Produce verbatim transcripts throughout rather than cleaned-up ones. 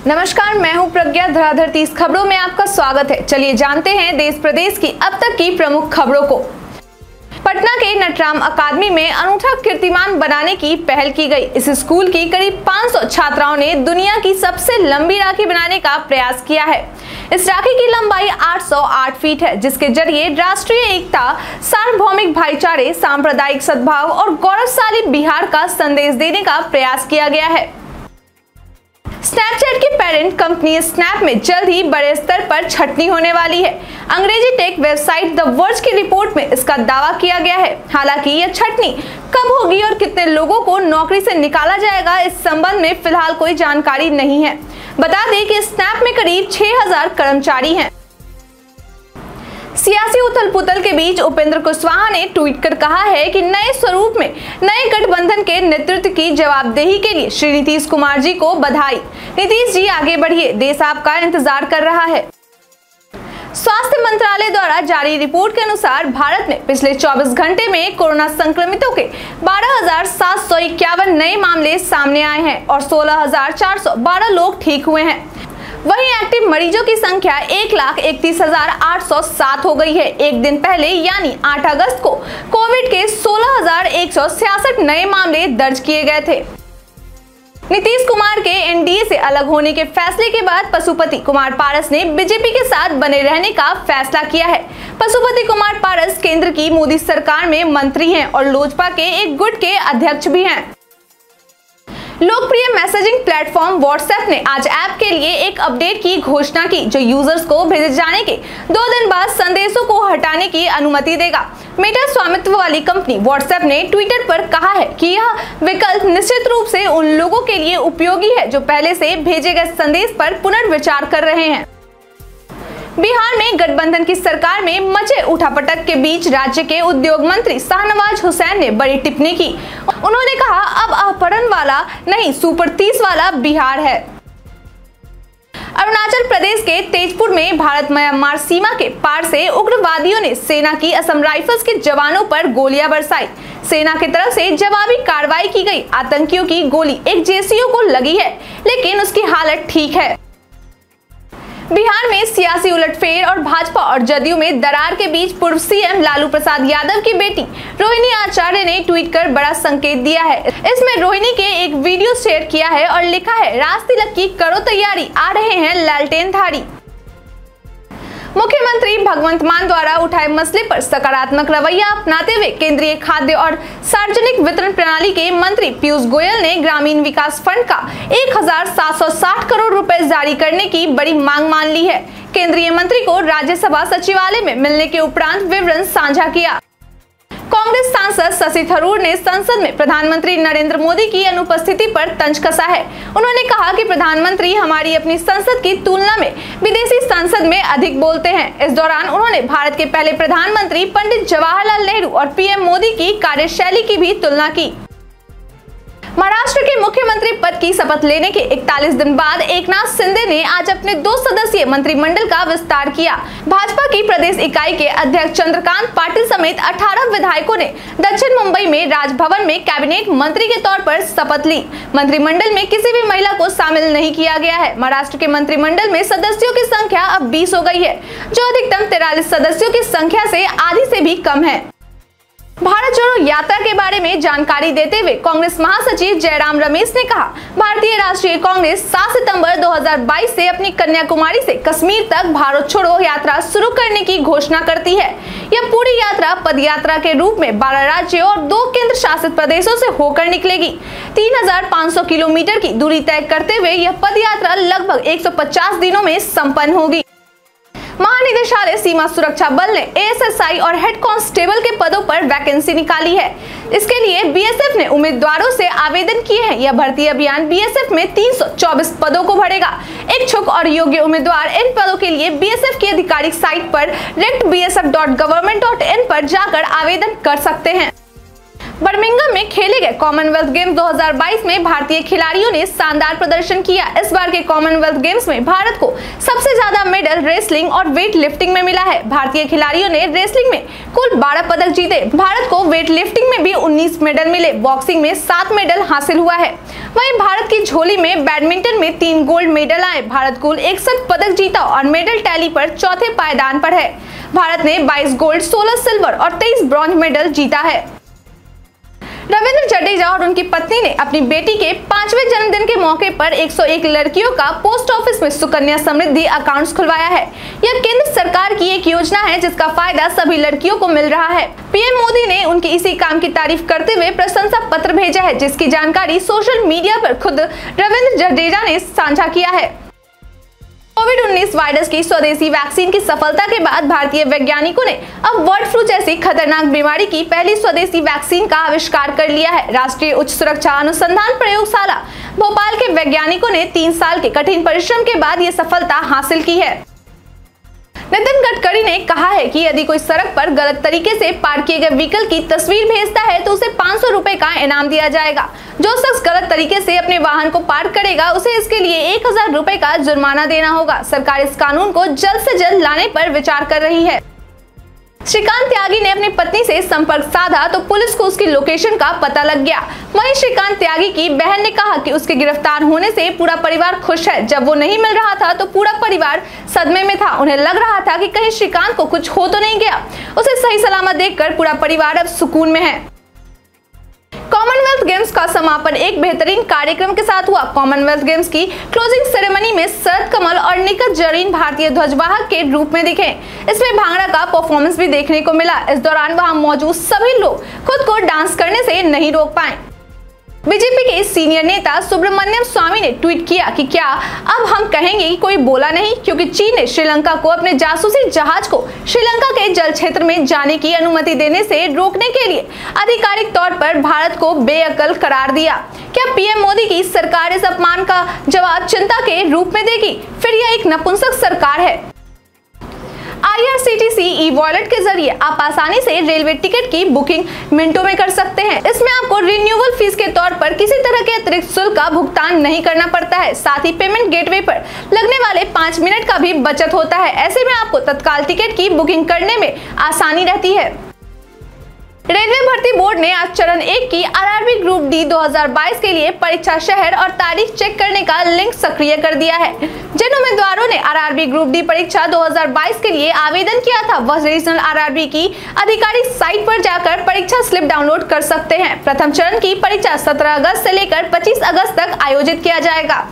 नमस्कार, मैं हूं प्रज्ञा। धराधर तीस खबरों में आपका स्वागत है। चलिए जानते हैं देश प्रदेश की अब तक की प्रमुख खबरों को। पटना के नटराम अकादमी में अनूठा कीर्तिमान बनाने की पहल की गई। इस स्कूल की करीब पाँच सौ छात्राओं ने दुनिया की सबसे लंबी राखी बनाने का प्रयास किया है। इस राखी की लंबाई आठ सौ आठ फीट है, जिसके जरिए राष्ट्रीय एकता, सार्वभौमिक भाईचारे, सांप्रदायिक सद्भाव और गौरवशाली बिहार का संदेश देने का प्रयास किया गया है। स्नैपचैट की पेरेंट कंपनी स्नैप में जल्द ही बड़े स्तर पर छटनी होने वाली है। अंग्रेजी टेक वेबसाइट द वर्ज की रिपोर्ट में इसका दावा किया गया है। हालांकि यह छटनी कब होगी और कितने लोगों को नौकरी से निकाला जाएगा, इस संबंध में फिलहाल कोई जानकारी नहीं है। बता दें कि स्नैप में करीब छह हज़ार कर्मचारी हैं। सियासी उथल पुथल के बीच उपेंद्र कुशवाहा ने ट्वीट कर कहा है कि नए स्वरूप में नए गठबंधन के नेतृत्व की जवाबदेही के लिए श्री नीतीश कुमार जी को बधाई। नीतीश जी आगे बढ़िए, देश आपका इंतजार कर रहा है। स्वास्थ्य मंत्रालय द्वारा जारी रिपोर्ट के अनुसार भारत में पिछले चौबीस घंटे में कोरोना संक्रमितों के बारह हजार सात सौ इक्यावन नए मामले सामने आए हैं और सोलह हजार चार सौ बारह लोग ठीक हुए हैं। वहीं एक्टिव मरीजों की संख्या एक लाख इकतीस हजार आठ सौ सात हो गई है। एक दिन पहले यानी आठ अगस्त को कोविड के सोलह हजार एक सौ छियासठ नए मामले दर्ज किए गए थे। नीतीश कुमार के एनडीए से अलग होने के फैसले के बाद पशुपति कुमार पारस ने बीजेपी के साथ बने रहने का फैसला किया है। पशुपति कुमार पारस केंद्र की मोदी सरकार में मंत्री हैं और लोजपा के एक गुट के अध्यक्ष भी हैं। लोकप्रिय मैसेजिंग प्लेटफॉर्म व्हाट्सएप ने आज ऐप के लिए एक अपडेट की घोषणा की, जो यूजर्स को भेजे जाने के दो दिन बाद संदेशों को हटाने की अनुमति देगा। मेटा स्वामित्व वाली कंपनी व्हाट्सएप ने ट्विटर पर कहा है कि यह विकल्प निश्चित रूप से उन लोगों के लिए उपयोगी है जो पहले से भेजे गए संदेश पर पुनर्विचार कर रहे हैं। बिहार में गठबंधन की सरकार में मचे उठापटक के बीच राज्य के उद्योग मंत्री शाहनवाज हुसैन ने बड़ी टिप्पणी की। उन्होंने कहा, अब अपहरण वाला नहीं सुपर तीस वाला बिहार है। अरुणाचल प्रदेश के तेजपुर में भारत म्यांमार सीमा के पार से उग्रवादियों ने सेना की असम राइफल्स के जवानों पर गोलियां बरसाई। सेना की तरफ से जवाबी कार्रवाई की गई। आतंकियों की गोली एक जेसीओ को लगी है, लेकिन उसकी हालत ठीक है। बिहार में सियासी उलटफेर और भाजपा और जदयू में दरार के बीच पूर्व सीएम लालू प्रसाद यादव की बेटी रोहिणी आचार्य ने ट्वीट कर बड़ा संकेत दिया है। इसमें रोहिणी के एक वीडियो शेयर किया है और लिखा है, राज तिलक की करो तैयारी, आ रहे हैं लालटेन धारी। मुख्यमंत्री भगवंत मान द्वारा उठाए मसले पर सकारात्मक रवैया अपनाते हुए केंद्रीय खाद्य और सार्वजनिक वितरण प्रणाली के मंत्री पीयूष गोयल ने ग्रामीण विकास फंड का एक हजार सात सौ साठ करोड़ रुपए जारी करने की बड़ी मांग मान ली है। केंद्रीय मंत्री को राज्यसभा सचिवालय में मिलने के उपरांत विवरण साझा किया। कांग्रेस सांसद शशि थरूर ने संसद में प्रधानमंत्री नरेंद्र मोदी की अनुपस्थिति पर तंज कसा है। उन्होंने कहा कि प्रधानमंत्री हमारी अपनी संसद की तुलना में विदेशी संसद में अधिक बोलते हैं। इस दौरान उन्होंने भारत के पहले प्रधानमंत्री पंडित जवाहरलाल नेहरू और पीएम मोदी की कार्यशैली की भी तुलना की। महाराष्ट्र के मुख्यमंत्री पद की शपथ लेने के इकतालीस दिन बाद एकनाथ शिंदे ने आज अपने दो सदस्यीय मंत्रिमंडल का विस्तार किया। भाजपा की प्रदेश इकाई के अध्यक्ष चंद्रकांत पाटिल समेत अठारह विधायकों ने दक्षिण मुंबई में राजभवन में कैबिनेट मंत्री के तौर पर शपथ ली। मंत्रिमंडल में किसी भी महिला को शामिल नहीं किया गया है। महाराष्ट्र के मंत्रिमंडल में सदस्यों की संख्या अब बीस हो गई है, जो अधिकतम तिरालीस सदस्यों की संख्या से आधी से भी कम है। भारत जोड़ो यात्रा के बारे में जानकारी देते हुए कांग्रेस महासचिव जयराम रमेश ने कहा, भारतीय राष्ट्रीय कांग्रेस सात सितंबर दो हज़ार बाईस से अपनी कन्याकुमारी से कश्मीर तक भारत छोड़ो यात्रा शुरू करने की घोषणा करती है। यह पूरी यात्रा पदयात्रा के रूप में बारह राज्यों और दो केंद्र शासित प्रदेशों से होकर निकलेगी। तीन हजार पाँच सौ किलोमीटर की दूरी तय करते हुए यह पदयात्रा लगभग एक सौ पचास दिनों में संपन्न होगी। महानिदेशालय सीमा सुरक्षा बल ने एएसआई और हेड कांस्टेबल के पदों पर वैकेंसी निकाली है। इसके लिए बीएसएफ ने उम्मीदवारों से आवेदन किए हैं। यह भर्ती अभियान बीएसएफ में तीन सौ चौबीस पदों को भरेगा। इच्छुक और योग्य उम्मीदवार इन पदों के लिए बीएसएफ की आधिकारिक साइट पर rect B S F dot government dot in पर जाकर आवेदन कर सकते हैं। बर्मिंघम में खेले गए कॉमनवेल्थ गेम्स दो हज़ार बाईस में भारतीय खिलाड़ियों ने शानदार प्रदर्शन किया। इस बार के कॉमनवेल्थ गेम्स में भारत को सबसे ज्यादा मेडल रेसलिंग और वेट लिफ्टिंग में मिला है। भारतीय खिलाड़ियों ने रेसलिंग में कुल बारह पदक जीते। भारत को वेट लिफ्टिंग में भी उन्नीस मेडल मिले। बॉक्सिंग में सात मेडल हासिल हुआ है। वहीं भारत की झोली में बैडमिंटन में तीन गोल्ड मेडल आए। भारत कुल इकसठ पदक जीता और मेडल टैली पर चौथे पायदान पर है। भारत ने बाईस गोल्ड, सोलह सिल्वर और तेईस ब्रॉन्ज मेडल जीता है। रविंद्र जडेजा और उनकी पत्नी ने अपनी बेटी के पांचवें जन्मदिन के मौके पर एक सौ एक लड़कियों का पोस्ट ऑफिस में सुकन्या समृद्धि अकाउंट्स खुलवाया है। यह केंद्र सरकार की एक योजना है जिसका फायदा सभी लड़कियों को मिल रहा है। पीएम मोदी ने उनके इसी काम की तारीफ करते हुए प्रशंसा पत्र भेजा है, जिसकी जानकारी सोशल मीडिया पर खुद रविंद्र जडेजा ने साझा किया है। कोविड उन्नीस वायरस की स्वदेशी वैक्सीन की सफलता के बाद भारतीय वैज्ञानिकों ने अब बर्ड फ्लू जैसी खतरनाक बीमारी की पहली स्वदेशी वैक्सीन का आविष्कार कर लिया है। राष्ट्रीय उच्च सुरक्षा अनुसंधान प्रयोगशाला भोपाल के वैज्ञानिकों ने तीन साल के कठिन परिश्रम के बाद ये सफलता हासिल की है। नितिन गडकरी ने कहा है कि यदि कोई सड़क पर गलत तरीके से पार्क किए गए व्हीकल की तस्वीर भेजता है तो उसे पाँच सौ रुपए का इनाम दिया जाएगा। जो शख्स गलत तरीके से अपने वाहन को पार्क करेगा उसे इसके लिए एक हजार रुपए का जुर्माना देना होगा। सरकार इस कानून को जल्द से जल्द लाने पर विचार कर रही है। श्रीकांत त्यागी ने अपनी पत्नी से संपर्क साधा तो पुलिस को उसकी लोकेशन का पता लग गया। वहीं श्रीकांत त्यागी की बहन ने कहा कि उसके गिरफ्तार होने से पूरा परिवार खुश है। जब वो नहीं मिल रहा था तो पूरा परिवार सदमे में था। उन्हें लग रहा था कि कहीं श्रीकांत को कुछ हो तो नहीं गया। उसे सही सलामत देखकर पूरा परिवार अब सुकून में है। कॉमनवेल्थ गेम्स का समापन एक बेहतरीन कार्यक्रम के साथ हुआ। कॉमनवेल्थ गेम्स की क्लोजिंग सेरेमनी में शरद कमल और निखत जरीन भारतीय ध्वजवाहक के रूप में दिखे। इसमें भांगड़ा का परफॉर्मेंस भी देखने को मिला। इस दौरान वहां मौजूद सभी लोग खुद को डांस करने से नहीं रोक पाए। बीजेपी के सीनियर नेता सुब्रमण्यम स्वामी ने ट्वीट किया कि क्या अब हम कहेंगे कि कोई बोला नहीं, क्योंकि चीन ने श्रीलंका को अपने जासूसी जहाज को श्रीलंका के जल क्षेत्र में जाने की अनुमति देने से रोकने के लिए आधिकारिक तौर पर भारत को बेअकल करार दिया। क्या पीएम मोदी की सरकार इस अपमान का जवाब चिंता के रूप में देगी? फिर यह एक नपुंसक सरकार है। I R C T C E wallet के जरिए आप आसानी से रेलवे टिकट की बुकिंग मिनटों में कर सकते हैं। इसमें आपको रिन्यूअल फीस के तौर पर किसी तरह के अतिरिक्त शुल्क का भुगतान नहीं करना पड़ता है। साथ ही पेमेंट गेटवे पर लगने वाले पाँच मिनट का भी बचत होता है। ऐसे में आपको तत्काल टिकट की बुकिंग करने में आसानी रहती है। रेलवे भर्ती बोर्ड ने आज चरण एक की R R B group D दो हज़ार बाईस के लिए परीक्षा शहर और तारीख चेक करने का लिंक सक्रिय कर दिया है। जिन उम्मीदवारों ने R R B group D परीक्षा दो हज़ार बाईस के लिए आवेदन किया था वह रीजनल आर आर बी की आधिकारिक साइट पर जाकर परीक्षा स्लिप डाउनलोड कर सकते हैं। प्रथम चरण की परीक्षा सत्रह अगस्त से लेकर पच्चीस अगस्त तक आयोजित किया जाएगा।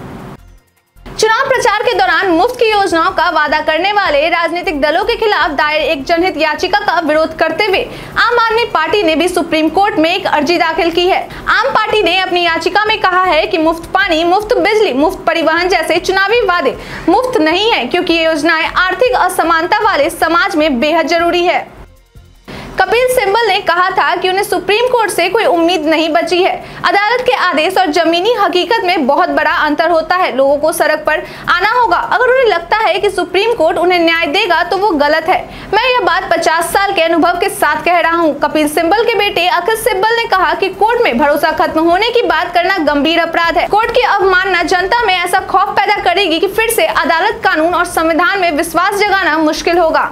चुनाव प्रचार के दौरान मुफ्त की योजनाओं का वादा करने वाले राजनीतिक दलों के खिलाफ दायर एक जनहित याचिका का विरोध करते हुए आम आदमी पार्टी ने भी सुप्रीम कोर्ट में एक अर्जी दाखिल की है। आम पार्टी ने अपनी याचिका में कहा है कि मुफ्त पानी, मुफ्त बिजली, मुफ्त परिवहन जैसे चुनावी वादे मुफ्त नहीं है, क्योंकि ये योजनाएं आर्थिक असमानता वाले समाज में बेहद जरूरी है। कपिल सिब्बल ने कहा था कि उन्हें सुप्रीम कोर्ट से कोई उम्मीद नहीं बची है। अदालत के आदेश और जमीनी हकीकत में बहुत बड़ा अंतर होता है। लोगों को सड़क पर आना होगा। अगर उन्हें लगता है कि सुप्रीम कोर्ट उन्हें न्याय देगा तो वो गलत है। मैं यह बात पचास साल के अनुभव के साथ कह रहा हूँ। कपिल सिब्बल के बेटे अखिल सिब्बल ने कहा कि कोर्ट में भरोसा खत्म होने की बात करना गंभीर अपराध है। कोर्ट की अवमानना जनता में ऐसा खौफ पैदा करेगी कि फिर से अदालत, कानून और संविधान में विश्वास जगाना मुश्किल होगा।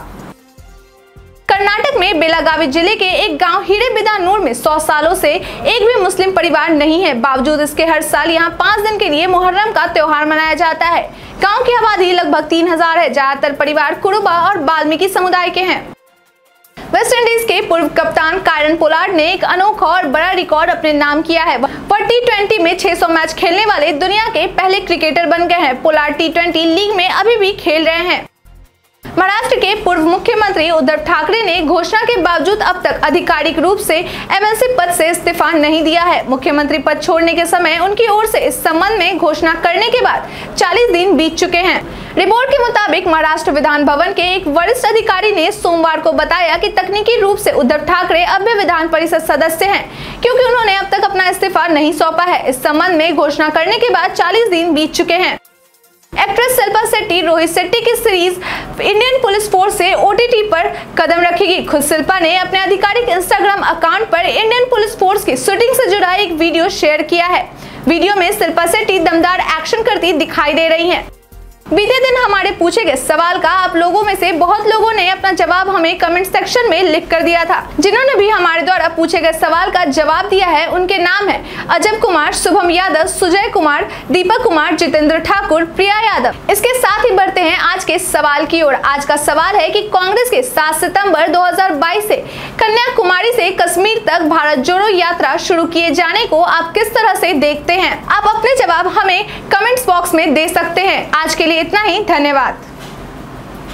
कर्नाटक में बेलागावी जिले के एक गांव हिरेबिदानूर में सौ सालों से एक भी मुस्लिम परिवार नहीं है। बावजूद इसके हर साल यहां पाँच दिन के लिए मुहर्रम का त्योहार मनाया जाता है। गांव की आबादी लगभग तीन हजार है। ज्यादातर परिवार कुरुबा और वाल्मीकि समुदाय के हैं। वेस्ट इंडीज के पूर्व कप्तान कायरन पोलार्ड ने एक अनोखा और बड़ा रिकॉर्ड अपने नाम किया है। वह टी ट्वेंटी में छह सौ मैच खेलने वाले दुनिया के पहले क्रिकेटर बन गए हैं। पोलार्ड टी ट्वेंटी लीग में अभी भी खेल रहे हैं। महाराष्ट्र के पूर्व मुख्यमंत्री उद्धव ठाकरे ने घोषणा के बावजूद अब तक आधिकारिक रूप से एम एल सी पद से इस्तीफा नहीं दिया है। मुख्यमंत्री पद छोड़ने के समय उनकी ओर से इस संबंध में घोषणा करने के बाद चालीस दिन बीत चुके हैं। रिपोर्ट के मुताबिक महाराष्ट्र विधान भवन के एक वरिष्ठ अधिकारी ने सोमवार को बताया कि तकनीकी रूप से उद्धव ठाकरे अब भी विधान परिषद सदस्य हैं, क्योंकि उन्होंने अब तक अपना इस्तीफा नहीं सौंपा है। इस संबंध में घोषणा करने के बाद चालीस दिन बीत चुके हैं। एक्ट्रेस शिल्पा शेट्टी रोहित शेट्टी की सीरीज इंडियन पुलिस फोर्स से ओटीटी पर कदम रखेगी। खुद शिल्पा ने अपने आधिकारिक इंस्टाग्राम अकाउंट पर इंडियन पुलिस फोर्स की शूटिंग से जुड़ा एक वीडियो शेयर किया है। वीडियो में शिल्पा शेट्टी दमदार एक्शन करती दिखाई दे रही हैं। बीते दिन हमारे पूछे गए सवाल का आप लोगों में से बहुत लोगों ने अपना जवाब हमें कमेंट सेक्शन में लिख कर दिया था। जिन्होंने भी हमारे द्वारा पूछे गए सवाल का जवाब दिया है उनके नाम है अजब कुमार, शुभम यादव, सुजय कुमार, दीपक कुमार, जितेंद्र ठाकुर, प्रिया यादव। इसके साथ ही बढ़ते हैं आज के सवाल की ओर। आज का सवाल है कि कांग्रेस के सात सितंबर दो हजार बाईस से कन्याकुमारी से कश्मीर तक भारत जोड़ो यात्रा शुरू किए जाने को आप किस तरह से देखते हैं? आप अपने जवाब हमें कमेंट्स बॉक्स में दे सकते हैं। आज के लिए इतना ही, धन्यवाद।